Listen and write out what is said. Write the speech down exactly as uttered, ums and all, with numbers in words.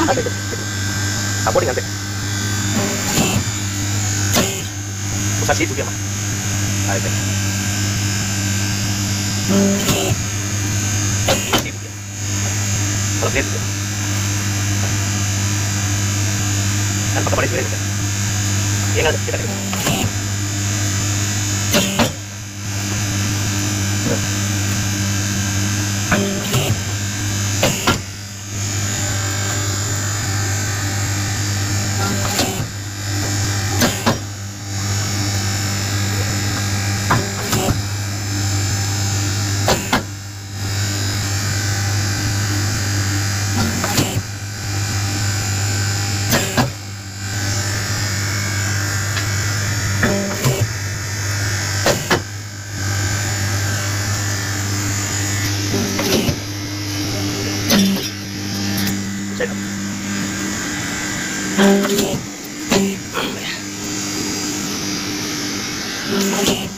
Ada itu. Kamu dengan teh. Pusat situ dia mah. Ada teh. Situ dia. Kalau dia itu. Kan pakai pada sini. Iya nggak kita lihat. Saya